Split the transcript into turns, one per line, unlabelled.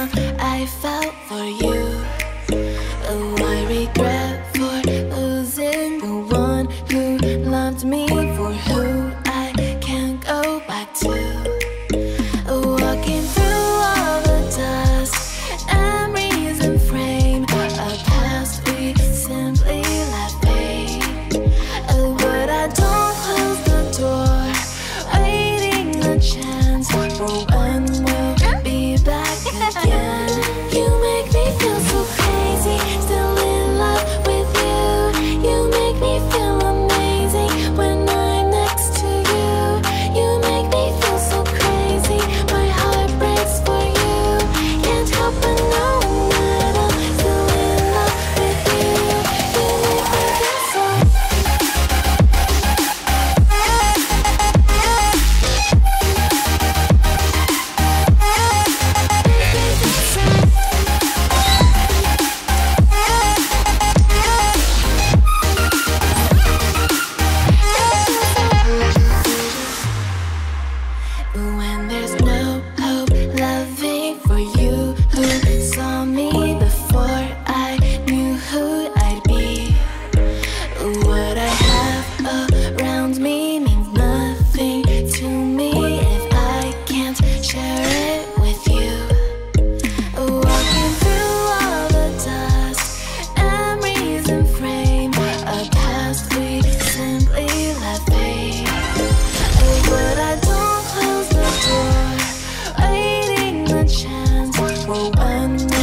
I felt for you. Oh, I regret for losing the one who loved me, for who I can't go back to. Walking through all the dust, memories and frame, a past we simply let fade. Oh, but I don't close the door, waiting a chance for when we'll be back again. You make me feel so crazy, still in love with you. You make me feel amazing when I'm next to you. You make me feel so crazy, my heart breaks for you. Can't help but know that I'm still in love with you. You make me feel so. When there's no hope loving for you, who saw me before I knew who I'd be. What I have around me means nothing to me if I can't share it with you. Walking through all the dust, memories and frame, a past we simply let fade. But I don't close the door, waiting a chance for when